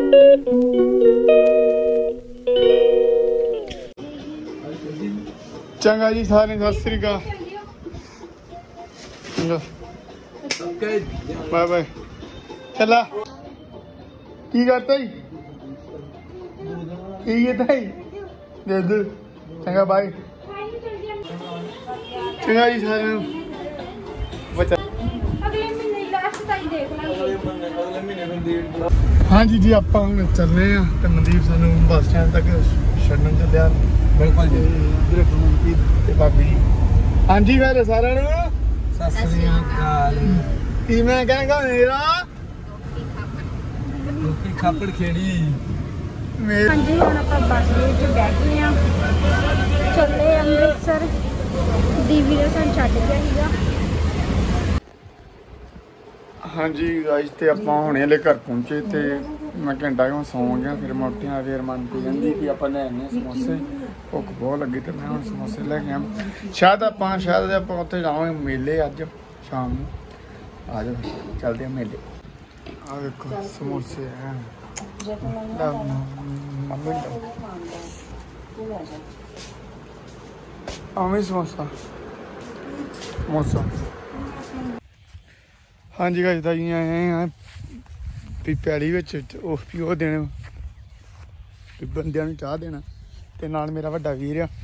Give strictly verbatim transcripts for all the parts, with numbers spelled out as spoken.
चंगा जी सारे सत श्री अकाल बाय बाय चला की करता ही की कहता ही दे दे चंगा बाय चंगा जी सारे बचा हाँ जी जी आप चलने तो मनदीप सानू बस स्टैंड तक छड्डन चलिया बिल्कुल जी भाभी जी हाँ जी मेरे सारे की मैं कहना मेरा खापड़ खेड़ी हाँ जी हम आप बस बैठ गए हैं चले अमृतसर दीवी ने सानू छड्ड के आईगा हाँ जी गाइस ते आपां हुणे हले घर पहुंचे ते मैं घंटा क्यों सौ गया फिर मैं उठिया फिर मन पी कहती कि आप लैने समोसे भुख बहुत लगी तो मैं हम समोसे लैके आया शायद आप शायद आप उत्थे जावांगे मेले अज शाम नूं आ जाओ चलते हैं मेले आ देखो समोसे हैं मम्मी आमी समोसा समोसा हाँ जी गाइस जी आए हैं भी पैली भी वो देने भी बंदियां नूं चाह देना ते नाल मेरा वड्डा वीर आ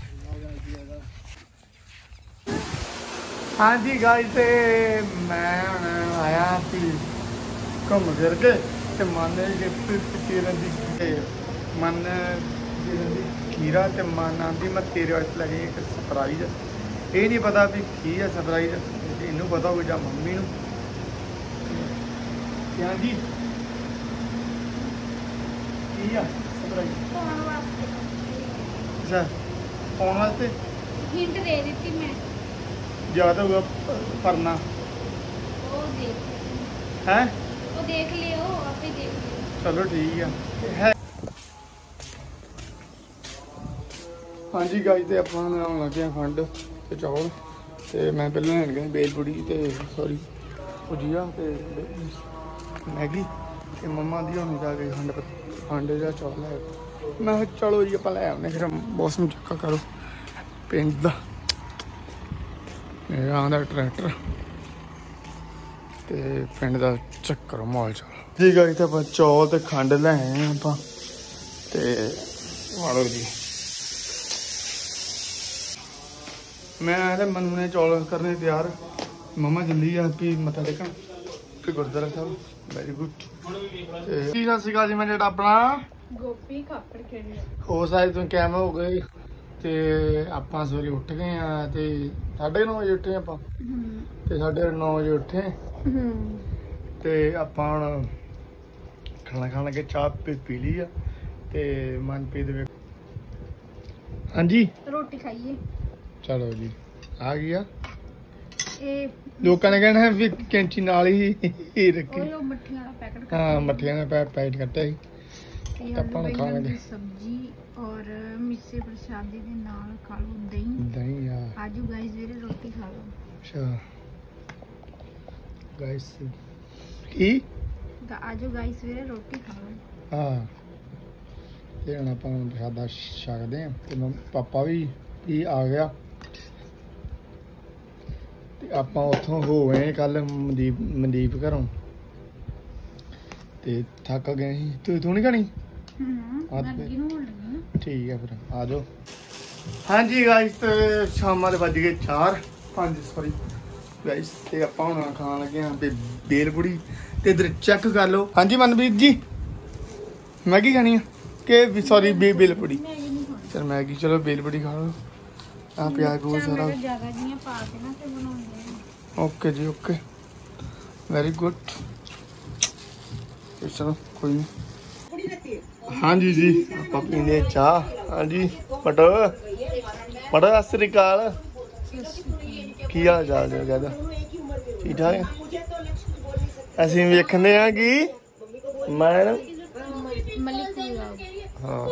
हाँ जी गाइस ते मैं हुण आया भी घूम फिर के ते मन तेरन दी मन खीरा ते मन आंदी मैं तेरे वास्ते लगी एक सरप्राइज ये नहीं पता भी की है सरप्राइज इनू पता होगा जां मम्मी नूं हाँ जी अच्छा फोन वास्ते हिंट दे दी मैं याद होगा पढ़ना वो देख है वो देख लियो आप ही देख लियो चलो ठीक है हाँ जी गाइस ते अपना बनाउण लगे खंड ते चौल ते मैं पहले लैन गया बेल पूड़ी ते सॉरी भुजिया ते मैगी ते मम्मा दी होनी जाके खंड खंड या चौल लै मैं चलो जी आप लै आने फिर मौसम चक्का करो पिंड दा आंदा ट्रैक्टर ते पिंड दा चक्कर माहौल चल ठीक है इत्थे आपां चौल ते खंड लै आए आपां ते वालो जी मैं ते मनु ने चौल करने तैयार मम्मा जल्दी आ भी मत्था टेकन फिर गुरुद्वारा साहब वेरी गुड सत श्री अकाल जी मैं जेड़ा अपना गोपी खापड़ खेड़ी हो शायद तुम कैम हो गए ते आपां सवेरे उठ गए हैं ते साढ़े नौ बजे उठे आपां ते साढ़े नौ बजे उठे ते आपां हुण खाना खान लगे चाह पी पी ली आ ते मनप्रीत हाँ जी रोटी खाइए चलो जी आ गया ए लोगों ने कहना है भी कैंची नाल ही रखी और मट्ठियां वाला पैकेट हाँ मट्ठियां का पैकेट कट्टा ही ਆਪਾਂ ਖਾਵਾਂਗੇ सब्जी और मिसे प्रसादी ਦੇ ਨਾਲ ਖਾ ਲਓ ਦਹੀਂ ਦਹੀਂ ਆ ਆਜੋ ਗਾਇਸ ਵੀਰੇ ਰੋਟੀ ਖਾ ਲਓ ਅੱਛਾ ਗਾਇਸ ਕੀ ਆਜੋ ਗਾਇਸ ਵੀਰੇ ਰੋਟੀ ਖਾ ਲਓ ਹਾਂ ਤੇ ਹੁਣ ਆਪਾਂ ਪ੍ਰਸਾਦਾ ਛਕਦੇ ਆ ਤੇ ਪਾਪਾ ਵੀ ਵੀ ਆ ਗਿਆ ਤੇ ਆਪਾਂ ਉੱਥੋਂ ਹੋ ਗਏ ਕੱਲ ਮਨਦੀਪ ਮਨਦੀਪ ਘਰੋਂ ਤੇ ਥੱਕ ਗਏ ਸੀ ਤੂੰ ਤੂੰ ਨਹੀਂ ਖਾਣੀ ठीक है फिर आ जाओ हाँ जी गाइस तो शाम के बज गए चार पाँच सॉरी गाइस ते आपां हुण खान लगे हाँ बेल पूड़ी ते इधर चेक कर लो हाँ जी मनप्रीत जी मैगी खानी है कि सॉरी बे बेल पूड़ी चल मैगी चलो बेल पूड़ी खा लो हाँ प्याज बहुत सारा ओके जी ओके वेरी गुड चलो कोई नहीं हाँ जी जी आप पीने चाह हाँ जी पटो पटो सत श्री अकाल की हाल चाल जो कहता ठीक ठाक है असीं वेखने आ कि मैं हाँ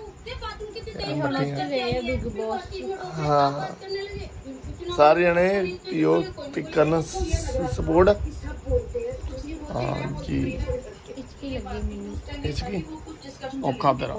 हाँ सारे जने पियो करना सपोर्ट हाँ जी हिचकी लगी मैंने। हिचकी औखा तेरा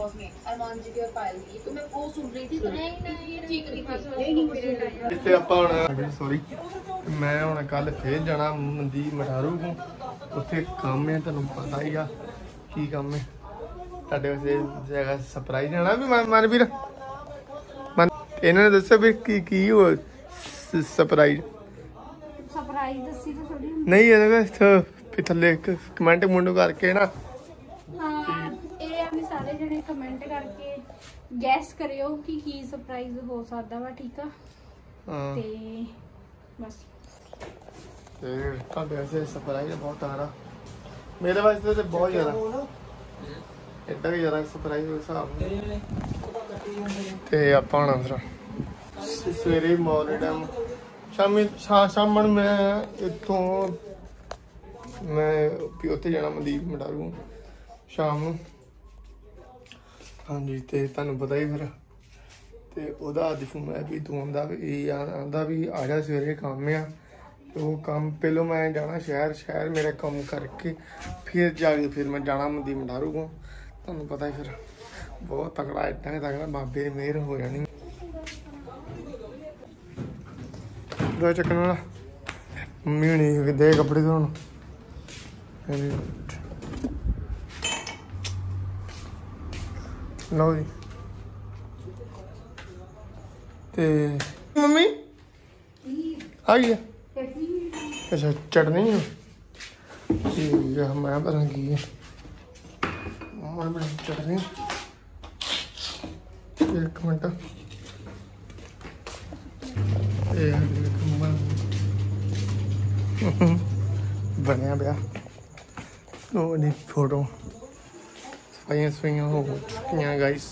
ਇੱਥੇ ਆਪਾਂ ਹੁਣ ਸੌਰੀ ਮੈਂ ਹੁਣ ਕੱਲ ਫੇਰ ਜਾਣਾ ਮਨਦੀਪ ਮਠਾਰੂ ਕੋ ਉੱਥੇ ਕੰਮ ਹੈ ਤੁਹਾਨੂੰ ਪਤਾ ਹੀ ਆ ਕੀ ਕੰਮ ਹੈ ਤੁਹਾਡੇ ਵਾਸਤੇ ਜਗ੍ਹਾ ਸਰਪ੍ਰਾਈਜ਼ ਜਾਣਾ ਵੀ ਮਨਵੀਰ ਮਨ ਇਹਨਾਂ ਨੇ ਦੱਸਿਆ ਵੀ ਕੀ ਕੀ ਹੋ ਸਰਪ੍ਰਾਈਜ਼ सरप्राइज दसी तो थोड़ी नहीं ये थल्ले कमेंट मुंड करके ना हाँ ये अपने सारे जने कमेंट करके गैस करियो कि की सरप्राइज हो सकता वा ठीक है हाँ ते बस ते ਤੁਹਾਡੇ ਵਾਸਤੇ ਸਰਪ੍ਰਾਈਜ਼ ਬਹੁਤ ਆ ਰਹਾ ਮੇਰੇ ਵਾਸਤੇ ਤੇ ਬਹੁਤ ਜ਼ਿਆਦਾ ਇੱਡਾ ਵੀ ਜ਼ਿਆਦਾ ਸਰਪ੍ਰਾਈਜ਼ ਹੋ ਹਿਸਾਬ ਤੇ ਆਪਾਂ ਹੁਣ ਫਿਰ ਸਵੇਰੇ ਮਾਰਨਿੰਗ ਟਾਈਮ ਸ਼ਾਮੀ ਸ਼ਾਮ ਨੂੰ ਮੈਂ ਇੱਥੋਂ ਮੈਂ ਉੱਥੇ ਜਾਣਾ ਮਨਦੀਪ ਮਟਾਰੂ ਸ਼ਾਮ ਨੂੰ ਹਾਂਜੀ ਤੇ ਤੁਹਾਨੂੰ ਪਤਾ ਹੀ ਫਿਰ ਤੇ ਉਹਦਾ ਅੱਜ ਫੋਨ ਆਇਆ ਵੀ ਤੂੰ ਆਉਂਦਾ ਵੀ ਆਉਂਦਾ ਵੀ ਆ ਜਾ ਸਵੇਰੇ ਕੰਮ ਆ ਤੇ ਉਹ ਕੰਮ ਪਹਿਲੋਂ ਮੈਂ ਜਾਣਾ ਸ਼ਹਿਰ ਸ਼ਹਿਰ ਮੇਰਾ ਕੰਮ ਕਰਕੇ ਫਿਰ ਜਾ ਕੇ ਫਿਰ ਮੈਂ ਜਾਣਾ ਮਨਦੀਪ ਮਟਾਰੂ ਕੋਲ ਤੁਹਾਨੂੰ ਪਤਾ ਹੀ ਫਿਰ ਬਹੁਤ ਤਕੜਾ ਇੱਦਾਂ ਤਕੜਾ ਬਾਬੇ ਦੀ ਮਿਹਰ ਹੋ ਜਾਣੀ ਦੋ ਚੱਕਣ ਵਾਲਾ ਮੰਮੀ ਹੁਣੀ ਦੇ ਕੱਪੜੇ ਧੋਣ ਲਓ ਜੀ ਤੇ ਮੰਮੀ ਆ ਗਈ ਅੱਛਾ ਚਟਨੀ ਹੈ ਠੀਕ ਹੈ ਮੈਂ ਪਤਾ ਕੀ ਹੈ ਮੈਂ ਬਣਾ ਚਟਨੀ ਇੱਕ ਮਿੰਟ ਇਹ ਬਣਿਆ ਪਿਆ ਉਹ ਦੀ ਫੋਟੋ ਸਫਾਈਆਂ ਸਫਾਈਆਂ ਹੋ ਚੁੱਕੀਆਂ ਗਾਈਸ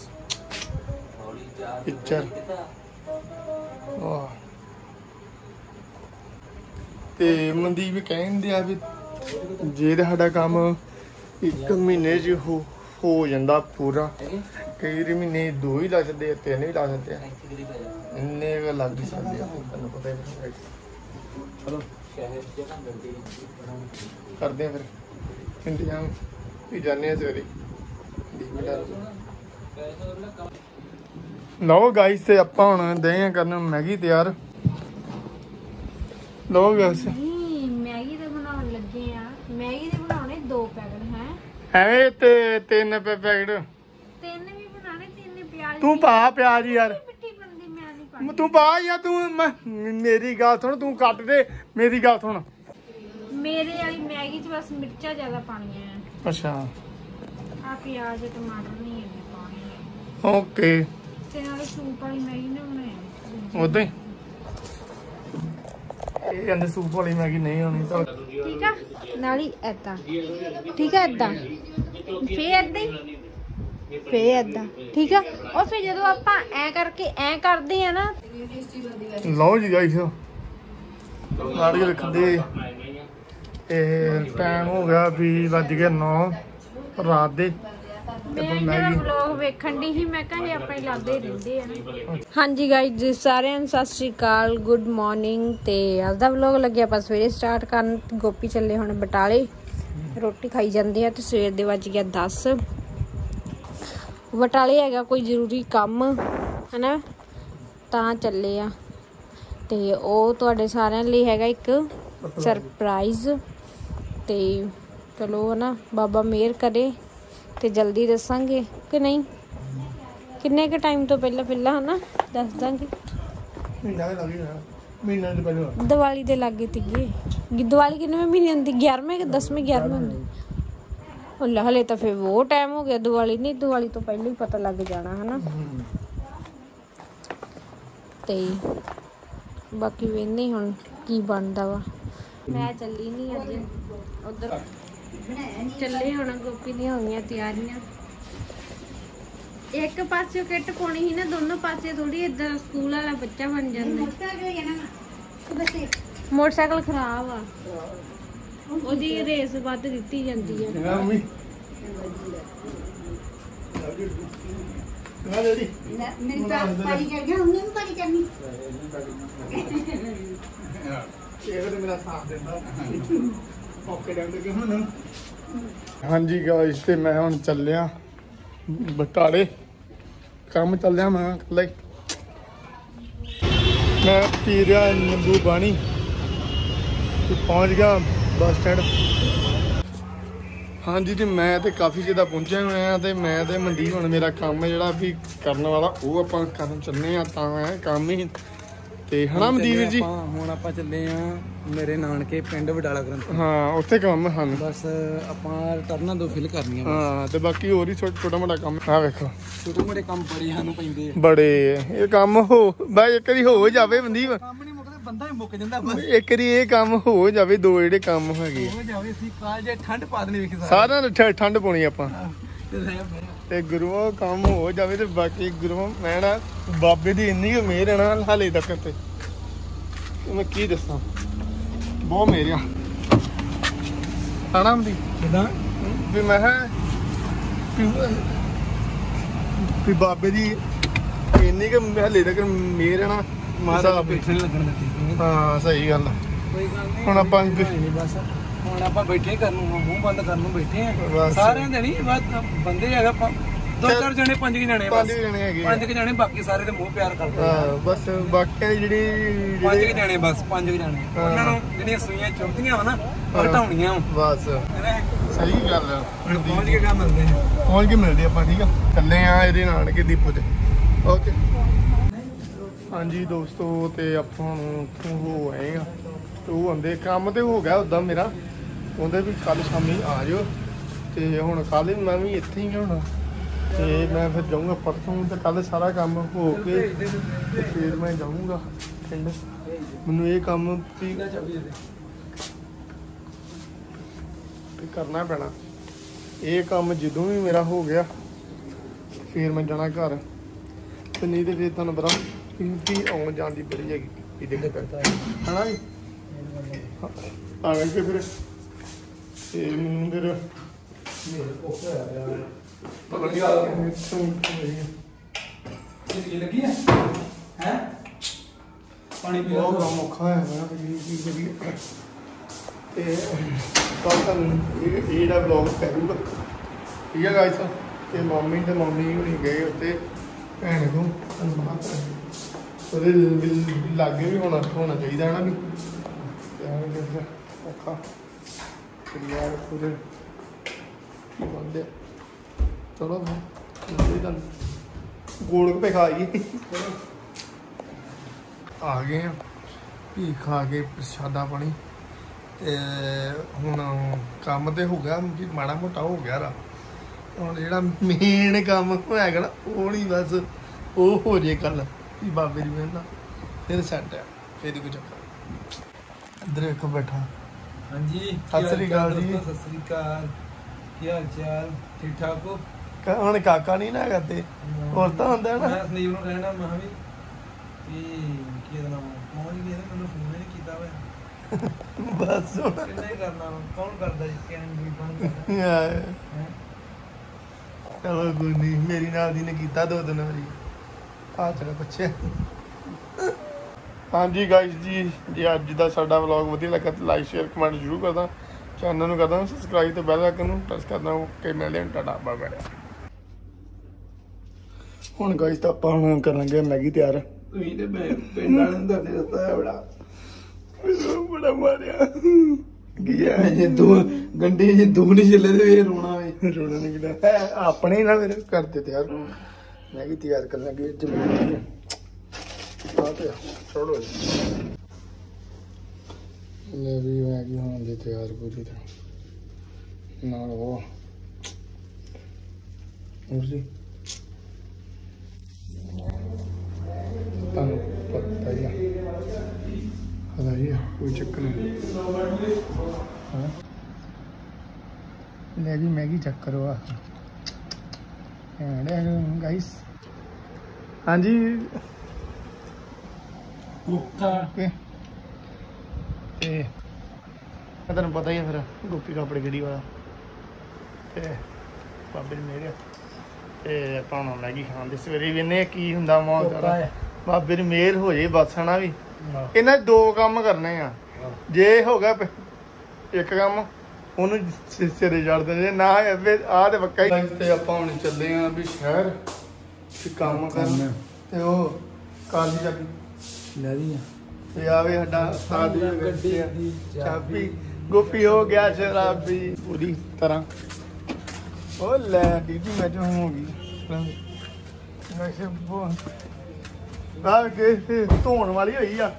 ਪਿਕਚਰ ਤੇ ਮਨਦੀਪ ਕਹਿੰਦੇ ਆ ਵੀ ਜੇ ਸਾਡਾ ਕੰਮ ਇੱਕ ਮਹੀਨੇ 'ਚ ਹੋ ਹੋ ਜਾਂਦਾ ਪੂਰਾ ਕਈ ਮਹੀਨੇ ਦੋ ਹੀ ਲੱਗ ਸਕਦੇ ਤਿੰਨ ਵੀ ਲੱਗ ਸਕਦੇ ਆ ਇੰਨੇ ਕੁ ਲੱਗ ਹੀ ਸਕਦੇ ਆ ਤੁਹਾਨੂੰ ਪਤਾ ਹੀ ਚਲੋ ਕਰਦੇ ਆ ਫਿਰ ਇੰਤਜ਼ਾਮ ਵੀ ਜਾਂਦੇ ਆ ਸਵੇਰੇ ਲਓ ਗਾਈਸ ਤੇ ਆਪਾਂ ਹੁਣ ਦੇ ਆ ਕਰਨ ਮੈਗੀ ਤਿਆਰ ਲਓ ਗਾਈਸ नहीं मैगी तो बनाने लगे आ मैगी ਦੇ ਬਣਾਉਣੇ ਦੋ ਪੈਕਟ ਹੈ ਐਵੇਂ ਤੇ ਤਿੰਨ ਪੈਕਟ ਤਿੰਨ ਵੀ ਬਣਾਣੇ ਤਿੰਨ ਪਿਆਜ਼ ਤੂੰ ਪਾ ਪਿਆਜ਼ ਯਾਰ ਮਿੱਠੀ ਬਣਦੀ ਮੈਂ ਨਹੀਂ ਪਾਣੀ ਤੂੰ ਪਾ ਯਾਰ ਤੂੰ ਮੇਰੀ ਗੱਲ ਸੁਣ ਤੂੰ ਕੱਟ ਦੇ ਮੇਰੀ ਗੱਲ ਸੁਣ ਮੇਰੇ ਵਾਲੀ ਮੈਗੀ ਚ ਬਸ ਮਿਰਚਾਂ ਜ਼ਿਆਦਾ ਪਾਣੀਆਂ ਆ ਅੱਛਾ ਆ ਪਿਆਜ਼ ਟਮਾਟਰ ਨਹੀਂ ਇੰਨੇ ਪਾਉਣੇ ਓਕੇ ਤੇ ਨਾਲੇ ਸੂਪ ਵਾਲੀ ਮੈਗੀ ਨਾ ਬਣਾਏ ਉਦਾਂ ਹੀ ਇਹ ਕਹਿੰਦੇ ਸੂਪ ਵਾਲੀ ਮੈਗੀ ਨਹੀਂ ਹੋਣੀ ਤਾਂ ਠੀਕ ਆ ਨਾਲ ਹੀ ਏਦਾਂ ਠੀਕ ਆ ਏਦਾਂ ਫੇਰ ਏਦਾਂ ਹੀ ਫੇਰ ਏਦਾਂ ਠੀਕ ਆ ਉਹ ਫਿਰ ਜਦੋਂ ਆਪਾਂ ਐ ਕਰਕੇ ਐ ਕਰਦੇ ਆ ਨਾ ਲਓ ਜੀ ਗਾਈਸ ਨਾੜੀਆਂ ਰੱਖਦੇ ਇਹ ਟਾਈਮ ਹੋ ਗਿਆ ਵੀ ਵੱਜ ਗਏ ਨੌ ਰਾਤ ਦੇ ਮੈਂ ਜਿਹੜਾ ਵਲੌਗ ਵੇਖਣ ਦੀ ਸੀ ਮੈਂ ਕਿਹਾ ਇਹ ਆਪਾਂ ਹੀ ਲਾਦੇ ਰਹਿੰਦੇ ਆ ਨਾ ਹਾਂਜੀ ਗਾਇਜ਼ ਜੀ ਸਾਰਿਆਂ ਨੂੰ ਸਤਿ ਸ਼੍ਰੀ ਅਕਾਲ ਗੁੱਡ ਮਾਰਨਿੰਗ ਤੇ ਅੱਜ ਦਾ ਵਲੌਗ ਲੱਗਿਆ ਆਪਾਂ ਸਵੇਰੇ ਸਟਾਰਟ ਕਰਨ ਗੋਪੀ ਚੱਲੇ ਹੁਣ ਬਟਾਲੇ ਰੋਟੀ ਖਾਈ ਜਾਂਦੇ ਆ ਤੇ ਸਵੇਰ ਦੇ ਵੱਜ ਗਿਆ ਦਸ ਬਟਾਲੇ ਹੈਗਾ ਕੋਈ ਜ਼ਰੂਰੀ ਕੰਮ ਹਨਾ ਤਾਂ ਚੱਲੇ ਆ ਤੇ ਉਹ ਤੁਹਾਡੇ ਸਾਰਿਆਂ ਲਈ ਹੈਗਾ ਇੱਕ ਸਰਪ੍ਰਾਈਜ਼ ਤੇ ਚਲੋ ਹਨਾ ਬਾਬਾ ਮਿਹਰ ਕਰੇ ਤੇ ਜਲਦੀ ਦੱਸਾਂਗੇ ਕਿ ਨਹੀਂ ਕਿੰਨੇ ਕ ਟਾਈਮ ਤੋਂ ਪਹਿਲਾਂ ਪਹਿਲਾਂ ਹਨਾ ਦੱਸ ਦਾਂਗੇ ਮਹੀਨਾ ਲੱਗ ਗਿਆ ਮਹੀਨਾ ਦੇ ਪਹਿਲਾਂ ਦੀਵਾਲੀ ਦੇ ਲਾਗੇ ਤੀਗੇ ਦੀਵਾਲੀ ਕਿੰਨੇ ਮਹੀਨੇ ਹੁੰਦੀ ਗਿਆਰਵੇਂ ਕਿ ਦਸਵੇਂ ਗਿਆਰਵੇਂ ਹੁੰਦੀ ਹੁੱਲਾ ਹਲੇ ਤਾਂ ਫਿਰ ਉਹ ਟਾਈਮ ਹੋ ਗਿਆ ਦੀਵਾਲੀ ਨਹੀਂ ਦੀਵਾਲੀ ਤੋਂ ਪਹਿਲਾਂ ਹੀ ਪਤਾ ਲੱਗ ਜਾਣਾ ਹਨਾ ਤੇ ਬਾਕੀ ਵੇਖਦੇ ਹੁਣ ਕੀ ਬਣਦਾ ਵਾ ਮੈਂ ਚੱਲੀ ਨਹੀਂ ਅੱਜ ਉਧਰ ਚੱਲੇ ਹੁਣ ਗੋਪੀ ਦੀਆਂ ਹੋਈਆਂ ਤਿਆਰੀਆਂ ਇੱਕ ਪਾਸੇ ਕਿੱਟ ਪਾਉਣੀ ਸੀ ਨਾ ਦੋਨੋਂ ਪਾਸੇ ਥੋੜੀ ਇਦਾਂ ਸਕੂਲ ਵਾਲਾ ਬੱਚਾ ਬਣ ਜਾਂਦਾ ਮੋਟਰਸਾਈਕਲ ਖਰਾਬ ਆ ਉਹਦੀ ਰੇਸ ਵੱਧ ਦਿੱਤੀ ਜਾਂਦੀ ਹੈ ਮੰਮੀ ਨਾ ਡੈਡੀ ਮੇਰੀ ਤਾਂ ਪਾਰੀ ਕਰ ਗਿਆ ਉਹਨੇ ਵੀ ਪਾਰੀ ਕਰਨੀ ਇਹ ਤੇ ਮੇਰਾ ਸਾਥ ਦਿੰਦਾ ਓਕੇ ਡੰਡ ਕੇ ਹੁਣ ਹਾਂਜੀ ਗਾਇਸ ਤੇ ਮੈਂ ਹੁਣ ਚੱਲਿਆ ਬਟਾਲੇ ਕੰਮ ਚੱਲਿਆ ਮੈਂ ਇਕੱਲਾ ਹੀ ਮੈਂ ਪੀ ਰਿਹਾ ਨਿੰਬੂ ਪਾਣੀ ਤੇ ਪਹੁੰਚ ਗਿਆ ਬੱਸ ਸਟੈਂਡ। ਹਾਂਜੀ ਤੇ ਮੈਂ ਤੇ ਕਾਫੀ ਜਿਆਦਾ ਪਹੁੰਚਿਆ ਹੋਇਆ ਤੇ ਮੈਂ ਤੇ ਮਨਦੀਪ ਹੁਣ ਮੇਰਾ ਕੰਮ ਜਿਹੜਾ ਵੀ ਕਰਨ ਵਾਲਾ ਉਹ ਆਪਾਂ ਕਰਨ ਚੱਲੇ ਆ ਤਾਂ ਹੈ ਕੰਮ ਹੀ ਤੇ ਹਨਾ ਮਨਦੀਪ ਜੀ। ਹੁਣ ਆਪਾਂ ਚੱਲੇ ਆ ਮੇਰੇ ਨਾਨਕੇ ਪਿੰਡ ਵਡਾਲਾ ਗ੍ਰੰਥ। ਹਾਂ ਉੱਥੇ ਕੰਮ ਹਨ ਬਸ ਆਪਾਂ ਰਿਟਰਨਾਂ ਦੋ ਫਿਲ ਕਰਨੀਆਂ। ਹਾਂ ਤੇ ਬਾਕੀ ਹੋਰ ਹੀ ਛੋਟਾ ਮੋਟਾ ਕੰਮ ਆ ਵੇਖੋ ਛੋਟੇ ਮੋਟੇ ਕੰਮ ਬੜੇ ਸਾਨੂੰ ਪੈਂਦੇ ਆ ਬੜੇ ਇਹ ਕੰਮ ਹੋ ਬਾਈ ਇੱਕ ਵਾਰੀ ਹੋ ਜਾਵੇ ਮਨਦੀਪ ਕੰਮ ਨਹੀਂ ਮੁੱਕਦੇ ਬੰਦਾ ਹੀ ਮੁੱਕ ਜਾਂਦਾ ਬਸ ਇੱਕ ਵਾਰੀ ਇਹ ਕੰਮ ਹੋ ਜਾਵੇ ਦੋ ਜਿਹੜੇ ਕੰਮ ਹੈਗੇ ਹੋ ਜਾਵੇ ਅਸੀਂ ਕਾਲ ਜੇ ਠੰਡ ਪਾ ਦੇਣੀ ਵੇਖੀ ਸਾਰਿਆਂ ਨੂੰ ਠ- ਠੰਡ ਪਾਉਣੀ ਆਪਾਂ ਤੇ ਲੈ ਆ ਤੇ ਗੁਰੂਆਂ ਕੰਮ ਹੋ ਜਾਵੇ ਤੇ ਬਾਕੀ ਗੁਰੂਆਂ ਮੈਂ ਨਾ ਬਾਬੇ ਦੀ ਇੰਨੀ ਕੁ ਮਿਹਰ ਹੈ ਨਾ ਹਾਲੇ ਤੱਕ ਤੇ ਮੈਂ ਕੀ ਦੱਸਾਂ ਬਹੁਤ ਮਿਹਰ ਆ ਹਨਾ ਮਦੀ ਕਿਦਾਂ ਵੀ ਮੈਂ ਕਿਹਾ ਵੀ ਵੀ ਬਾਬੇ ਦੀ ਇੰਨੀ ਕੁ ਹਾਲੇ ਤੱਕ ਮਿਹਰ ਹੈ ਨਾ ਮਾਰਾ ਬੈਠਣ ਲੱਗਣ ਦਿੱਤੀ। ਹਾਂ ਸਹੀ ਗੱਲ ਆ। ਕੋਈ ਗੱਲ ਨਹੀਂ ਹੁਣ ਆਪਾਂ ਨਹੀਂ ਬਸ ਹੁਣ ਆਪਾਂ ਬੈਠੇ ਕਰਨ ਨੂੰ ਮੂੰਹ ਬੰਦ ਕਰਨ ਨੂੰ ਬੈਠੇ ਆ ਬਸ। ਸਾਰਿਆਂ ਦੇ ਨਹੀਂ ਬਸ ਬੰਦੇ ਹੈਗਾ ਆਪਾਂ ਦੋ ਚਾਰ ਜਣੇ ਪੰਜ ਕਿ ਜਣੇ ਪੰਜ ਬਸ ਜਣੇ ਹੈਗੇ ਪੰਜ ਕਿ ਜਣੇ ਬਾਕੀ ਸਾਰੇ ਦੇ ਮੂੰਹ ਪਿਆਰ ਕਰਦੇ ਆ। ਹਾਂ ਬਸ ਬਾਕੀ ਦੀ ਜਿਹੜੀ ਪੰਜ ਜਿਹੜੇ- ਕਿ ਜਣੇ ਬਸ ਪੰਜ ਕਿ ਜਣੇ ਹਾਂ। ਉਹਨਾਂ ਨੂੰ ਜਿਹੜੀਆਂ ਸੂਈਆਂ ਚੁੱਭਦੀਆਂ ਵਾ ਨਾ ਉਹ ਹਟਾਉਣੀਆਂ ਬਸ ਸਹੀ ਗੱਲ ਆ। ਹੁਣ ਪਹੁੰਚ ਕੇ ਕੰਮ ਮਿਲਦੇ ਨੇ ਪਹੁੰਚ ਕੇ ਮਿਲਦੇ ਆਪਾਂ ਠੀਕ ਆ ਚੱਲੇ ਆ ਇਹਦੇ ਨਾਨਕੇ ਦੀਪੋ ਤੇ ਓਕੇ। ਹਾਂਜੀ ਦੋਸਤੋ ਤੇ ਆਪਾਂ ਹੁਣ ਉੱਥੋਂ ਹੋ ਆਏ ਆ ਤੇ ਉਹ ਆਂਦੇ ਕੰਮ ਤੇ ਹੋ ਗਿਆ ਉਦਾਂ ਮੇਰਾ ਕਹਿੰਦੇ ਵੀ ਕੱਲ ਸ਼ਾਮੀ ਆ ਜਾਓ ਤੇ ਹੁਣ ਕੱਲ ਮੈਂ ਵੀ ਇੱਥੇ ਹੀ ਹੋਣਾ ਤੇ ਮੈਂ ਫਿਰ ਜਾਊਂਗਾ ਪਰਸੋਂ ਤੇ ਕੱਲ ਸਾਰਾ ਕੰਮ ਹੋ ਕੇ ਤੇ ਫਿਰ ਮੈਂ ਜਾਊਂਗਾ ਪਿੰਡ। ਮੈਨੂੰ ਇਹ ਕੰਮ ਵੀ ਵੀ ਕਰਨਾ ਪੈਣਾ। ਇਹ ਕੰਮ ਜਦੋਂ ਵੀ ਮੇਰਾ ਹੋ ਗਿਆ ਫਿਰ ਮੈਂ ਜਾਣਾ ਘਰ ਤੇ ਨਹੀਂ ਤੇ ਫਿਰ ਤੁਹਾਨੂੰ ਪਤਾ ਵੀ ਆਉਣ ਜਾਣ ਦੀ ਬੜੀ ਹੈਗੀ ਇਹ ਦੇਖ ਹਨਾ ਜੀ ਆ ਗਏ ਫਿਰ ਤੇ ਮੈਨੂੰ ਫਿਰ ਮੇਰੇ ਕੋਲ ਹੋਇਆ ਯਾਰ ਪਤਾ ਨਹੀਂ ਆ ਇਹ ਲੱਗੀ ਹੈ ਹੈ ਪਾਣੀ ਪੀ ਬਹੁਤ ਲਓ ਕੰਮ ਔਖਾ ਹੋਇਆ ਮੈਂ ਫਿਰ ਕੀ ਕਰੀਏ ਤੇ ਕੱਲ ਤੁਹਾਨੂੰ ਇਹ ਇਹ ਜਿਹੜਾ ਵਲੌਗ ਕਰੂੰਗਾ ਠੀਕ ਹੈ ਗਾਇਸ ਤੇ ਮੰਮੀ ਤੇ ਮੰਮੀ ਹੁਣੀ ਗਏ ਉੱਤੇ ਭੈਣ ਨੂੰ ਤੁਹਾਨੂੰ ਪਤਾ ਉਹਦੇ ਲ- ਲਾਗੇ ਵੀ ਹੋਣਾ ਹੋਣਾ ਚਾਹੀਦਾ ਹੈ ਨਾ ਵੀ ਤੇ ਐਵੇਂ ਫਿਰ ਔਖਾ ਫਿਰ ਯਾਰ ਪੂਰੇ ਕੀ ਬੰਦੇ ਚਲੋ ਫਿਰ ਤਾਂ ਗੋਲ ਗੱਪੇ ਖਾਈਏ ਆ ਗਏ ਆ ਵੀ ਖਾ ਕੇ ਪ੍ਰਸ਼ਾਦਾ ਪਾਣੀ ਤੇ ਹੁਣ ਕੰਮ ਤੇ ਹੋ ਗਿਆ ਜੀ ਮਾੜਾ ਮੋਟਾ ਹੋ ਗਿਆ ਰਾ ਹੁਣ ਜਿਹੜਾ ਮੇਨ ਕੰਮ ਹੋਇਆ ਨਾ ਉਹ ਨਹੀਂ ਬਸ ਉਹ ਹੋ ਜੇ ਕੱਲ ਵੀ ਬਾਬੇ ਦੀ ਮਿਹਰ ਨਾਲ ਫਿਰ ਸੈੱਟ ਆ ਫਿਰ ਕੋਈ ਚੱਕਰ ਇੱਧਰ ਵੇਖੋ ਬੈਠਾ ਹਾਂਜੀ ਸਤਿ ਸ੍ਰੀ ਅਕਾਲ ਜੀ। ਸਤਿ ਸ੍ਰੀ ਅਕਾਲ ਕੀ ਹਾਲ ਚਾਲ ਠੀਕ ਠਾਕ ਹੋ ਕ- ਹੁਣ ਕਾਕਾ ਨਹੀਂ ਨਾ ਕਰਦੇ ਹੋਰ ਤਾਂ ਹੁੰਦਾ ਨਾ ਮੈਂ ਸੰਦੀਪ ਨੂੰ ਕਹਿਣਾ ਮਹਾਂ ਵੀ ਵੀ ਕੀ ਇਹਦਾ ਨਾਮ ਮੋਹਨ ਜੀ ਨੇ ਮੈਨੂੰ ਫੋਨ ਨਹੀਂ ਕੀਤਾ ਹੋਇਆ ਬਸ ਹੁਣ ਕਿੰਨਾ ਹੀ ਕਰਨਾ ਵਾ, ਕੌਣ ਕਰਦਾ ਜੀ ਕਹਿਣ ਦੀ ਕੌਣ ਕਰਦਾ ਯਾਰ, ਹੈਂ? ਚਲੋ ਕੋਈ ਨਹੀਂ ਮੇਰੀ ਨਾਲ ਦੀ ਨੇ ਕੀਤਾ ਦੋ ਦਿਨ ਵਾਰੀ ਆ ਚਲਾ ਪੁੱਛਿਆ। ਹਾਂਜੀ ਗਾਇਸ ਜੀ ਜੇ ਅੱਜ ਦਾ ਸਾਡਾ ਵਲੌਗ ਵਧੀਆ ਲੱਗਾ ਤਾਂ ਲਾਈਕ ਸ਼ੇਅਰ ਕਮੈਂਟ ਜ਼ਰੂਰ ਕਰਦਾ ਚੈਨਲ ਨੂੰ ਕਰਦਾ ਸਬਸਕ੍ਰਾਈਬ ਤੇ ਬੈਲ ਆਈਕਨ ਨੂੰ ਪ੍ਰੈਸ ਕਰਨਾ ਓਕੇ ਮਿਲਦੇ ਹਾਂ ਟਾਟਾ ਬਾਏ ਬਾਏ। ਹੁਣ ਗਾਇਸ ਤਾਂ ਆਪਾਂ ਹੁਣ ਕਰਾਂਗੇ ਮੈਗੀ ਤਿਆਰ। ਤੁਸੀਂ ਤੇ ਮੈਂ ਪਿੰਡ ਵਾਲਿਆਂ ਨੂੰ ਦੱਸਦੇ ਦੱਸਦਾ ਹੈ ਬੜਾ ਮੈਨੂੰ ਬੜਾ ਮਾਰਿਆ ਕੀ ਹੈ ਜੇ ਦੋ ਗੰਡੇ ਜੇ ਦੋ ਨਹੀਂ ਚੱਲੇ ਤੇ ਇਹ ਰੋਣਾ ਵੇ ਰੋਣਾ ਨਹੀਂ ਕਿਦਾ ਆਪਣੇ ਹੀ ਨਾ ਮੇਰੇ ਕਰਦੇ ਤਿਆਰ ਮੈਗੀ ਤਿਆਰ ਕਰਨ ਲੱਗੇ ਜ਼ਮੀਨ ਆ ਤੇ ਛੋੜੋ ਲੈ ਵੀ ਮੈਗੀ ਹੋਣ ਦੀ ਤਿਆਰ ਪੂਰੀ ਤਰ੍ਹਾਂ ਨਾਲ ਉਹ ਹੋਰ ਜੀ ਤੁਹਾਨੂੰ ਪਤਾ ਹੀ ਆ ਹਲਾ ਹੀ ਆ, ਕੋਈ ਚੱਕਰ ਨਹੀਂ ਹਾਂ ਲੈ ਵੀ ਮੈਗੀ ਚੈੱਕ ਕਰੋ ਆ ਗਾइस ਹਾਂਜੀ ਮੁੱਕਾ ਓਕੇ ਤੇ ਤੁਹਾਨੂੰ ਪਤਾ ਹੀ ਹੈ ਫਿਰ ਗੋਪੀ ਕਾਪੜੇ ਗੜੀ ਵਾਲਾ ਤੇ ਬਾਬੇ ਨੇ ਮੇਰੇ ਤੇ ਆਪਾਂ ਹੁਣ ਮੈਗੀ ਖਾਣ ਦੇ ਸਵੇਰੇ ਵੇਨੇ ਕੀ ਹੁੰਦਾ ਮੌਲ ਸਾਰਾ ਬਾਬੇ ਦੀ ਮਿਹਰ ਹੋ ਜੇ ਬਸ ਹਨਾ ਵੀ ਇਹਨਾਂ ਦੋ ਕੰਮ ਕਰਨੇ ਆ ਜੇ ਹੋ ਗਿਆ ਪ- ਇੱਕ ਕੰਮ ਉਹਨੂੰ ਸਿ- ਸਿਰੇ ਚੜਦੇ ਨੇ ਨਾ ਆਹ ਤੇ ਪੱਕਾ ਹੀ। ਤੇ ਆਪਾਂ ਹੁਣ ਚੱਲੇ ਆਂ ਵੀ ਸ਼ਹਿਰ ਤੇ ਕੰਮ ਕਰਨ ਤੇ ਉਹ ਕਾਲੀ ਚਾਬੀ ਲੈ ਦੀ ਤੇ ਆਵੇ ਸਾਡਾ ਉਸਤਾਦ ਜੀ ਗੱਡੀ ਦੀ ਚਾਬੀ ਗੋਪੀ ਹੋ ਗਿਆ ਸ਼ਰਾਬੀ ਪੂਰੀ ਤਰ੍ਹਾਂ। ਉਹ ਲੈ ਬੀਬੀ ਮੈਂ ਜੋ ਹੋ ਗਈ ਵੈਸੇ ਬਹੁਤ ਆ ਕੇ ਧੋਣ ਵਾਲੀ ਹੋਈ ਆ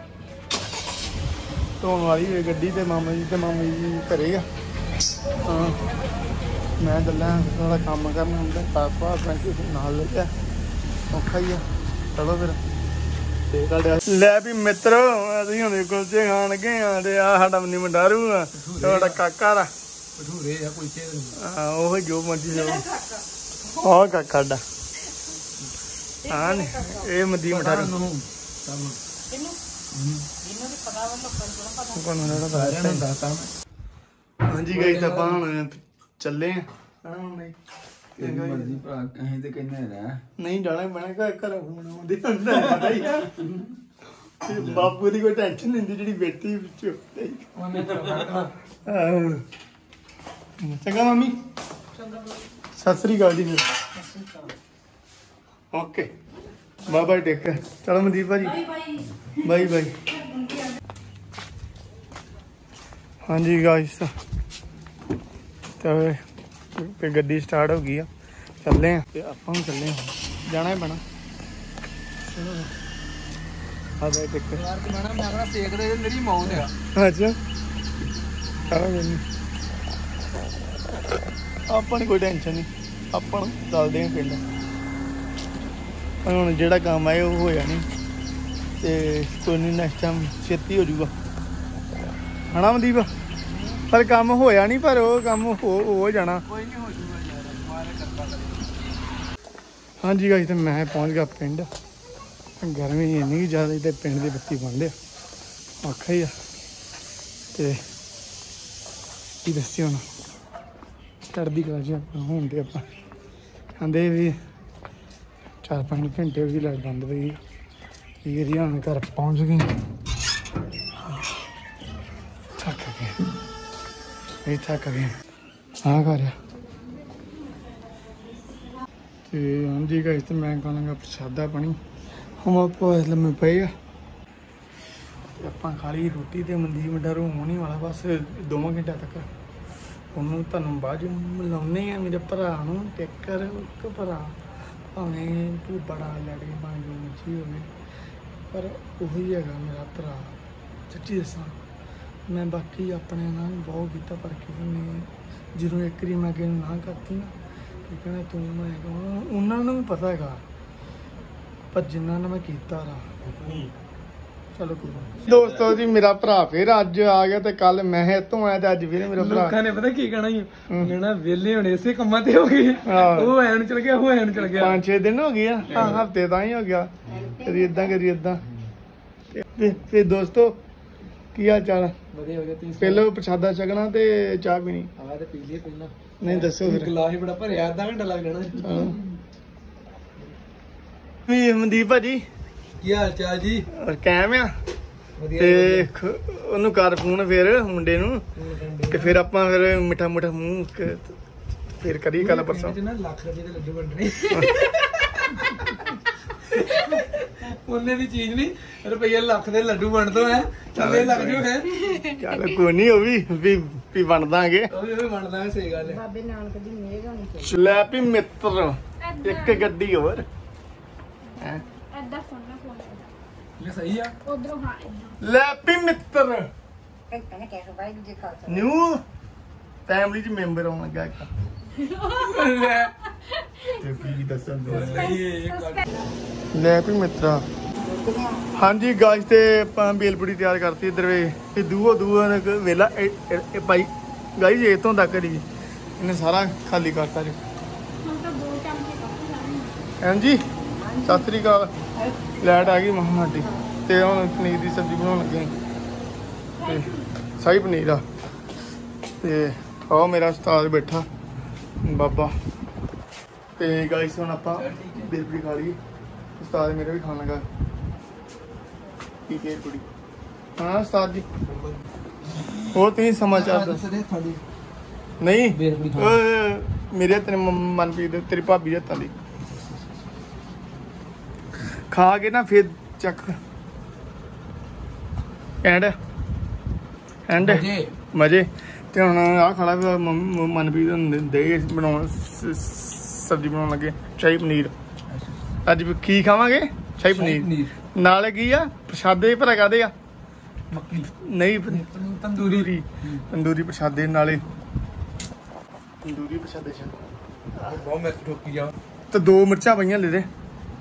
ਧੋਣ ਵਾਲੀ ਹੋਈ ਗੱਡੀ ਤੇ ਮਾਮਾ ਜੀ ਤੇ ਮਾਮੀ ਜੀ ਘਰੇ ਆ। ਹਾਂ ਮੈਂ ਚੱਲਾਂ ਥੋੜਾ ਕੰਮ ਕਰਨਾ ਹੁੰਦਾ ਪਾਪਾ ਬੈਂਕ ਨਾਲ ਲੈ ਗਿਆ ਔਖਾ ਹੀ ਆ। ਚਲੋ ਫਿਰ ਤੇ ਤੁਹਾਡੇ ਲੈ ਵੀ ਮਿੱਤਰੋ ਅਸੀਂ ਹੁਣ ਕੁਲਚੇ ਖਾਣ ਗਏ ਆ ਤੇ ਆ ਸਾਡਾ ਮਨੀ ਮੰਡਾਰੂ ਆ ਤੁਹਾਡਾ ਕਾਕਾ ਦਾ ਭਟੂਰੇ ਆ ਕੋਈ ਚੀਜ਼ ਨਹੀਂ ਹਾਂ ਉਹ ਜੋ ਮਰਜੀ ਜੋ ਉਹ ਕਾਕਾ ਦਾ ਹਾਂ ਇਹ ਮਦੀ ਮੰਡਾਰੂ ਹਾਂਜੀ ਗਈ ਤਾਂ ਆਪਾਂ ਹੁਣ ਚੱਲੇ ਆ ਮਰਜ਼ੀ ਭਰਾ ਅਸੀਂ ਤੇ ਕਹਿੰਦੇ ਰਹਿ ਨਹੀਂ ਜਾਣਾ ਬਣਾ ਘਰ ਘਰ ਬਣਾਉਂਦੇ ਹੁੰਦਾ ਪਤਾ ਹੀ ਆ ਤੇ ਬਾਪੂ ਦੀ ਕੋਈ ਟੈਨਸ਼ਨ ਨਹੀਂ ਹੁੰਦੀ ਜਿਹੜੀ ਬੇਟੀ ਵਿੱਚ ਉਹਨੇ ਤਾਂ ਆਹੋ। ਚੰਗਾ ਮੰਮੀ ਸਤਿ ਸ੍ਰੀ ਅਕਾਲ ਜੀ okay bye bye take care. ਚਲੋ ਮਨਦੀਪ ਭਾਜੀ ਬਾਈ ਬਾਈ। ਹਾਂਜੀ ਗਾਇਸ ਤੇ ਤੇ ਗੱਡੀ ਸਟਾਰਟ ਹੋ ਗਈ ਆ ਚੱਲੇ ਆ ਤੇ ਆਪਾਂ ਵੀ ਚੱਲੇ ਆ ਜਾਣਾ ਹੀ ਪੈਣਾ। ਚਲੋ ਆ ਬਾਈ ਟੇਕ ਕੇਅਰ। ਯਾਰ ਕਿ ਮੈਂ ਨਾ ਸੇਕ ਦੇ ਮੇਰੀ ਮੌਤ ਆ। ਅੱਛਾ ਚਲੋ ਮੈਨੂੰ ਆਪਾਂ ਨੂੰ ਕੋਈ ਟੈਨਸ਼ਨ ਨਹੀਂ ਆਪਾਂ ਨੂੰ ਚੱਲਦੇ ਆ ਪਿੰਡ। ਹੁਣ ਜਿਹੜਾ ਕੰਮ ਆਏ ਉਹ ਹੋਇਆ ਨਹੀਂ ਤੇ ਕੋਈ ਨਹੀਂ ਨੈਕਸਟ ਟਾਈਮ ਛੇਤੀ ਹੋ ਜਾਊਗਾ ਹਨਾ ਮਨਦੀਪ। ਪਰ ਕੰਮ ਹੋਇਆ ਨਹੀਂ ਪਰ ਉਹ ਕੰਮ ਹੋ ਹੋ ਜਾਣਾ ਕੋਈ ਨਹੀਂ ਹੋ ਜੂਗਾ ਯਾਰ ਮਾਰੇ ਕਰਦਾ ਕਰੇ। ਹਾਂਜੀ ਗਾਇਸ ਤੇ ਮੈਂ ਪਹੁੰਚ ਗਿਆ ਪਿੰਡ। ਗਰਮੀ ਇੰਨੀ ਜ਼ਿਆਦਾ ਤੇ ਪਿੰਡ ਦੀ ਬੱਤੀ ਬੰਦ ਆ ਔਖਾ ਹੀ ਆ ਤੇ ਕੀ ਦੱਸਿਓ ਹੁਣ ਚੜ੍ਹਦੀ ਕਲਾ ਜੀ ਆਪਾਂ ਹੁਣ ਤੇ ਆਪਾਂ ਕਹਿੰਦੇ ਵੀ ਚਾਰ ਪੰਜ ਘੰਟੇ ਵੀ ਲਾਈਟ ਬੰਦ ਪਈ ਕੀ ਕਰੀਏ ਹੁਣ ਘਰ ਪਹੁੰਚ ਗਏ ਥੱਕ ਗਏ ਇਹ ਥੱਕ ਗਏ ਹਾਂ ਕਰਿਆ ਤੇ ਹਾਂਜੀ ਗਾਇਸ ਤੇ ਮੈਂ ਕਹਾਂਗਾ ਪ੍ਰਸ਼ਾਦਾ ਪਾਣੀ ਹੁਣ ਆਪਾਂ ਲੰਮੇ ਪਏ ਆ ਤੇ ਆਪਾਂ ਖਾ ਲਈ ਰੋਟੀ ਤੇ ਮਨਦੀਪ ਮੰਡਾਰੂ ਹੋਣੀ ਵਾਲਾ ਬਸ ਦੋਵਾਂ ਘੰਟਿਆਂ ਤੱਕ ਉਹਨੂੰ ਤੁਹਾਨੂੰ ਬਾਅਦ ਮਿਲਾਉਂਦੇ ਆ ਮੇਰੇ ਭਰਾ ਨੂੰ ਟੇਕਰ ਇੱਕ ਭਰਾ ਭਾਵੇਂ ਤੂੰ ਬੜਾ ਲੜੇ ਭਾਵੇਂ ਜੋ ਮਰਜ਼ੀ ਹੋਵੇ ਪਰ ਉਹੀ ਹੈਗਾ ਮੇਰਾ ਭਰਾ ਸੱਚੀ ਦੱਸਾਂ ਮੈਂ ਬਾਕੀ ਆਪਣੇ ਨਾਲ ਬਹੁਤ ਕੀਤਾ ਪਰ ਕਿਸੇ ਨੇ ਜਦੋਂ ਇੱਕ ਵਾਰੀ ਮੈਂ ਕਿਸੇ ਨੂੰ ਨਾ ਕਰਤੀ ਨਾ ਤੇ ਕਹਿੰਦਾ ਤੂੰ ਮੈਂ ਉਹਨਾਂ ਨੂੰ ਵੀ ਪਤਾ ਹੈਗਾ ਪਰ ਜਿੰਨਾ ਨੇ ਮੈਂ ਕੀਤਾ ਰਾ ਚਲੋ ਕੋਈ ਦੋਸਤੋ ਜੀ ਮੇਰਾ ਭਰਾ ਫਿਰ ਅੱਜ ਆ ਗਿਆ ਤੇ ਕੱਲ ਮੈਂ ਇੱਥੋਂ ਆਇਆ ਤੇ ਅੱਜ ਫਿਰ ਮੇਰਾ ਭਰਾ ਲੋਕਾਂ ਨੇ ਪਤਾ ਕੀ ਕਹਿਣਾ ਹੀ ਕਹਿਣਾ ਵਿਹਲੇ ਹੋਣੇ ਇਸੇ ਕੰਮਾਂ ਤੇ ਹੋ ਗਏ ਉਹ ਐਨ ਚਲ ਗਿਆ ਉਹ ਐਨ ਚਲ ਗਿਆ ਪੰਜ ਛੇ ਦਿਨ ਹੋ ਗਏ ਆ ਹਾਂ ਹਫਤੇ ਤਾਂ ਹੀ ਹੋ ਗਿਆ ਕਦੀ ਇਦਾਂ ਕਦੀ ਇਦਾਂ ਤੇ ਫਿਰ ਦੋਸਤੋ ਕੀ ਹਾਲ ਚਾਲ ਵਧੀਆ ਵਧੀਆ ਤੁਸੀਂ ਪਹਿਲਾਂ ਪ੍ਰਸ਼ਾਦਾ ਛਕਣਾ ਤੇ ਚਾਹ ਪੀਣੀ ਆ ਤੇ ਪੀ ਲਈ ਪਹਿਲਾਂ ਨਹੀਂ ਦੱਸੋ ਫਿਰ ਗਲਾਸ ਹੀ ਬੜਾ ਭਰਿਆ ਅੱਧਾ ਘੰਟਾ ਲੱਗ ਜਾਣਾ ਵੀ ਮਨਦੀਪ ਭਾਜੀ ਕੀ ਹਾਲ ਚਾਲ ਜੀ ਕਾਇਮ ਆ ਵਧੀਆ ਤੇ ਉਹਨੂੰ ਕਰ ਫੋਨ ਫਿਰ ਮੁੰਡੇ ਨੂੰ ਤੇ ਫਿਰ ਆਪਾਂ ਫਿਰ ਮਿੱਠਾ ਮੁੱਠਾ ਮੂੰਹ ਕ- ਫਿਰ ਕਰੀ ਕੱਲ ਪਰਸੋਂ ਨਾ ਲੱਖ ਰੁਪਏ ਦੇ ਲੱਡੂ ਵੰਡਣੇ ਉਹਨੇ ਦੀ ਚੀਜ਼ ਨਹੀਂ ਰੁਪਈਆ ਲੱਖ ਦੇ ਲੱਡੂ ਵੰਡ ਦੋ ਹੈ ਚੱਲੇ ਲੱਗ ਜੂ ਹੈ ਚੱਲ ਕੋਈ ਨਹੀਂ ਉਹ ਵੀ ਵੀ ਵੀ ਵੰਡ ਦਾਂਗੇ ਉਹ ਵੀ ਵੰਡਦਾ ਸਹੀ ਗੱਲ ਹੈ ਬਾਬੇ ਨਾਨਕ ਦੀ ਮਿਹਰ ਹੋਣੀ ਚਾਹੀਦੀ। ਲੈ ਵੀ ਮਿੱਤਰ ਇੱਕ ਗੱਡੀ ਹੋਰ ਹੈਂ ਐਦਾਂ ਫੋਨ ਨਾ ਫੋਨ ਇਹ ਸਹੀ ਆ ਉਧਰੋਂ ਹਾਂ ਏਦਾਂ। ਲੈ ਵੀ ਮਿੱਤਰ ਕਹਿੰਦਾ ਨਾ ਕਹਿ ਵਾਹਿਗੁਰੂ ਜੀ ਕਾ ਖਾਲਸਾ ਨਿਊ ਫੈਮਿਲੀ ਚ ਮੈਂਬਰ ਆਉਣ ਲੱਗਾ ਇੱਕ ਲੈ ਤੇ ਕੀ ਦੱਸਣ ਲੈ ਵੀ ਮਿੱਤਰਾ ਹਾਂਜੀ ਗਾਇਸ ਤੇ ਆਪਾਂ ਬੇਲਪੂੜੀ ਤਿਆਰ ਕਰਤੀ ਇਧਰ ਵੇ ਇਹ ਦੂਓ ਦੂਆ ਵੇਲਾ ਇਹ ਭਾਈ ਗਾਇਸ ਇਹ ਤੋਂ ਤੱਕ ਦੀ ਇਹਨੇ ਸਾਰਾ ਖਾਲੀ ਕਰਤਾ ਜੀ ਹੁਣ ਤਾਂ ਦੋ ਚਮਚੇ ਕਾਫੀ ਲਾਣੇ ਹਾਂਜੀ ਸਤਿ ਸ੍ਰੀ ਅਕਾਲ ਲਾਈਟ ਆ ਗਈ ਮਹਾਂ ਸਾਡੀ ਤੇ ਹੁਣ ਪਨੀਰ ਦੀ ਸਬਜ਼ੀ ਬਣਾਉਣ ਲੱਗੇ ਤੇ ਸ਼ਾਹੀ ਪਨੀਰ ਆ ਤੇ ਆਹ ਮੇਰਾ ਉਸਤਾਦ ਬੈਠਾ ਬਾਬਾ ਤੇ ਗਾਇਸ ਹੁਣ ਆਪਾਂ ਬੇਲਪੂੜੀ ਖਾ ਲਈ ਉਸਤਾਦ ਮੇਰਾ ਵੀ ਖਾਣ ਲੱਗਾ ਕੀ ਕੇਰ ਕੁੜੀ ਹਾਂ ਉਸਤਾਦ ਜੀ ਹੋਰ ਤੁਸੀਂ ਸਮਾਚਾਰ ਦੱਸ। ਦੱਸਦੇ ਤੁਹਾਡੀ ਨਹੀਂ ਬੇਲਪੂਰੀ ਖਾਣੀ। ਓਏ ਮੇਰੇ ਤੇਰੇ ਮ- ਮਨਪ੍ਰੀਤ ਦੇ ਤੇਰੀ ਭਾਬੀ ਦੇ ਹੱਥਾਂ ਦੀ ਖਾ ਕੇ ਨਾ ਫਿਰ ਚੱਕ ਐਂਡ ਐਂਡ ਜੀ ਮਜੇ। ਤੇ ਹੁਣ ਆਹ ਖਾਣਾ ਵੀ ਮੰਮ- ਮਨਪ੍ਰੀਤ ਨੂੰ ਦੇ ਬਣਾਉਣ ਸ- ਸਬਜ਼ੀ ਬਣਾਉਣ ਲੱਗੇ ਸ਼ਾਹੀ ਪਨੀਰ। ਅੱਜ ਵੀ ਕੀ ਖਾਵਾਂਗੇ? ਸ਼ਾਹੀ ਪਨੀਰ ਨਾਲ ਕੀ ਆ ਪ੍ਰਸ਼ਾਦੇ ਭਰਾ ਕਾਦੇ ਆ ਮੱਕੀ ਨਹੀਂ ਤੰਦੂਰੀ ਤੰਦੂਰੀ ਤੰਦੂਰੀ ਪ੍ਰਸ਼ਾਦੇ ਨਾਲੇ ਤੰਦੂਰੀ ਪ੍ਰਸ਼ਾਦੇ ਚ ਬਹੁਤ ਮਿਰਚ ਠੋਕੀ ਜਾ ਤੇ ਦੋ ਮਿਰਚਾਂ ਪਈਆਂ ਲੈ ਦੇ।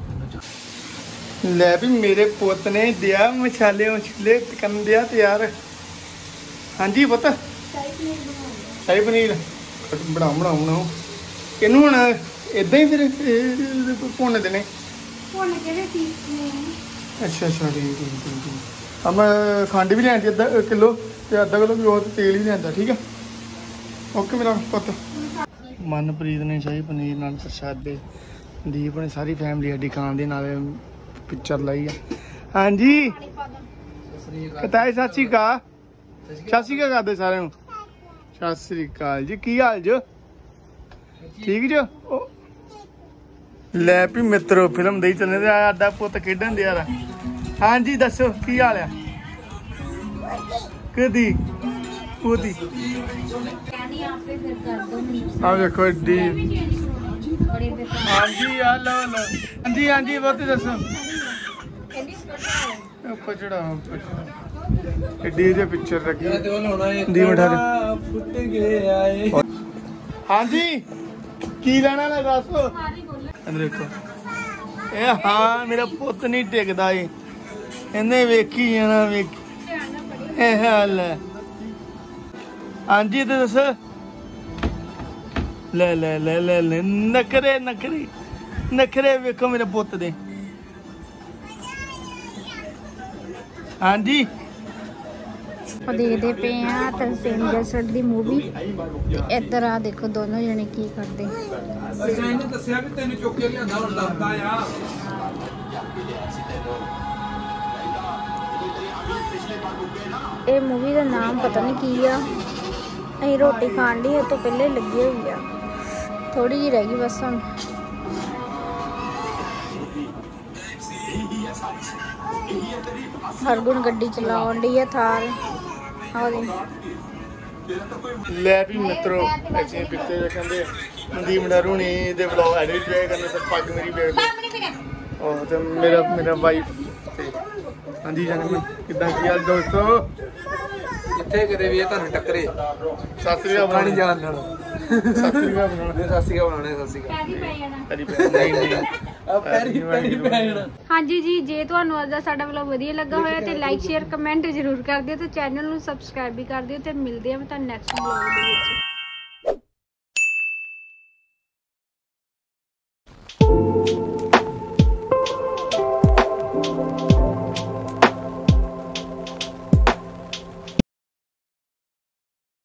ਲੈ ਵੀ ਮੇਰੇ ਪੁੱਤ ਨੇ ਦਿਆ ਮਸਾਲੇ ਮਛਲੇ ਕਰਨ ਦਿਆ ਤਿਆਰ। ਹਾਂਜੀ ਪੁੱਤ ਸ਼ਾਹੀ ਪਨੀਰ ਬਣਾਉ ਬਣਾਉ ਬਣਾਓ ਇਹਨੂੰ ਹੁਣ ਇਦਾਂ ਹੀ ਫਿਰ ਇਹ ਭੁੰਨ ਦੇਣੇ। ਹੁਣ ਕਿਹੜੇ ਪੀਸ ਨੇ? ਅੱਛਾ ਅੱਛਾ ਠੀਕ ਠੀਕ ਠੀਕ ਠੀਕ ਆ ਮੈਂ ਖੰਡ ਵੀ ਲੈਣੀ ਅੱਧਾ ਕਿਲੋ ਤੇ ਅੱਧਾ ਕਿਲੋ ਵੀ ਉਹ ਤੇਲ ਹੀ ਲਿਆਂਦਾ। ਠੀਕ ਆ ਓਕੇ ਮੇਰਾ ਪੁੱਤ। ਮਨਪ੍ਰੀਤ ਨੇ ਸ਼ਾਹੀ ਪਨੀਰ ਨਾਲ ਪ੍ਰਸ਼ਾਦੇ। ਦੀਪ ਨੇ ਸਾਰੀ ਫੈਮਿਲੀ ਸਾਡੀ ਖਾਣ ਦੇ ਨਾਲ ਪਿਕਚਰ ਲਾਈ ਆ। ਹਾਂਜੀ ਕਤਾਈ ਸਤਿ ਸ਼੍ਰੀ ਅਕਾਲ। ਸਤਿ ਸ਼੍ਰੀ ਅਕਾਲ ਕਰਦੇ ਸਾਰਿਆਂ ਨੂੰ। ਸਤਿ ਸ਼੍ਰੀ ਅਕਾਲ ਜੀ ਕੀ ਹਾਲ ਜੋ? ਠੀਕ ਜੋ? ਉਹ ਲੈ ਵੀ ਮਿੱਤਰੋ ਫਿਲਮ ਦੇ ਚੱਲਣੇ ਤੇ ਆਡਾ ਪੁੱਤ ਖੇਡਣ ਦੇ ਯਾਰ। ਹਾਂਜੀ ਦੱਸੋ ਕੀ ਹਾਲ ਆ? ਕਦੀ ਉਹਦੀ ਆ ਵੇਖੋ ਏਡੀ। ਹਾਂਜੀ ਆ ਲਓ ਲਓ ਹਾਂਜੀ ਹਾਂਜੀ ਬਹੁਤ ਦੱਸੋ ਉੱਪਰ ਚੜਾ ਏਡੀ ਇਹਦੇ ਪਿਕਚਰ ਲੱਗੀ ਤੇ ਉਹ ਲਾਉਣਾ ਹੈ ਦੀ ਮਿਠਾ ਫੁੱਟ ਗਏ ਆਏ। ਹਾਂਜੀ ਕੀ ਲੈਣਾ ਨਾ ਦੱਸੋ। ਅੰਦਰ ਦੇਖੋ ਇਹ ਹਾਂ ਮੇਰਾ ਪੁੱਤ ਨਹੀਂ ਟਿਕਦਾ ਏ ਇਹਨੇ ਵੇਖੀ ਜਾਣਾ ਵੇਖੀ ਇਹ ਹਾਲ ਹੈ। ਹਾਂਜੀ ਤੇ ਦੱਸ ਲੈ ਲੈ ਲੈ ਲੈ ਲੈ ਨਖਰੇ ਨਖਰੇ ਨਖਰੇ ਵੇਖੋ ਮੇਰੇ ਪੁੱਤ ਦੇ। ਹਾਂਜੀ ਆਪਾਂ ਦੇਖਦੇ ਪਏ ਆ ਤਰਸੇਮ ਜਸੜ ਦੀ ਮੂਵੀ ਤੇ ਇੱਧਰ ਆ ਦੇਖੋ ਦੋਨੋਂ ਜਣੇ ਕੀ ਕਰਦੇ। ਅੱਛਾ ਇਹਨੇ ਦੱਸਿਆ ਵੀ ਤੈਨੂੰ ਚੁੱਕ ਕੇ ਲਿਆਂਦਾ ਹੁਣ ਦੱਸਦਾ ਆ। ਇਹ ਮੂਵੀ ਦਾ ਨਾਮ ਪਤਾ ਨਹੀਂ ਕੀ ਆ। ਅਸੀਂ ਰੋਟੀ ਖਾਣ ਦੀ ਇਹ ਤੋਂ ਪਹਿਲੇ ਲੱਗੀ ਹੋਈ ਆ। ਥੋੜੀ ਜਿਹੀ ਰਹਿ ਗਈ ਬਸ ਹੁਣ। ਹਰਗੁਣ ਗੱਡੀ ਚਲਾਉਣ ਦੀ ਆ ਥਾਰ। ਆਹ ਲੈ ਵੀ ਮਿੱਤਰੋ ਅਸੀਂ ਪਿੱਛੇ ਕਹਿੰਦੇ ਮਨਦੀਪ ਨਰੂਣੀ ਦੇ ਵਲੌਗ ਐਡਿਟ ਵੇ ਕਰਨੇ ਤੇ ਪੱਗ ਮੇਰੀ ਵੇਖ ਲਓ। ਉਹ ਤੇ ਮੇਰਾ ਮੇਰਾ ਵਾਈਫ ਤੇ ਹਾਂਜੀ ਜਾਨ ਕਿਦਾਂ ਕੀ ਹਾਲ ਦੋਸਤੋ? ਕਿੱਥੇ ਕਦੇ ਵੀ ਇਹ ਤੁਹਾਨੂੰ ਟੱਕਰੇ ਸਤਿ ਸ੍ਰੀ ਅਕਾਲ ਪਾਣੀ ਜਾਣ ਨਾਲ ਸਤਿ ਸ੍ਰੀ ਅਕਾਲ ਬਣਾਉਣਾ ਸਤਿ ਸ਼੍ਰੀ ਅਕਾਲ ਬਣਾਉਣੇ ਸਤਿ ਸ਼੍ਰੀ ਅਕਾਲ ਤੇਰੀ ਭੈਣ ਨਹੀਂ ਨਹੀਂ ਆ ਪੈਰੀ ਪੈਰੀ ਪੈਣਾ। ਹਾਂਜੀ ਜੀ ਜੇ ਤੁਹਾਨੂੰ ਅੱਜ ਦਾ ਸਾਡਾ ਵਲੌਗ ਵਧੀਆ ਲੱਗਾ ਹੋਇਆ ਤੇ ਲਾਈਕ ਸ਼ੇਅਰ ਕਮੈਂਟ ਜ਼ਰੂਰ ਕਰ ਦਿਓ ਤੇ ਚੈਨਲ ਨੂੰ ਸਬਸਕ੍ਰਾਈਬ ਵੀ ਕਰ ਦਿਓ ਤੇ ਮਿਲਦੇ ਆ ਤੁਹਾਨੂੰ ਨੈਕਸਟ ਵਲੌਗ ਦੇ ਵਿੱਚ।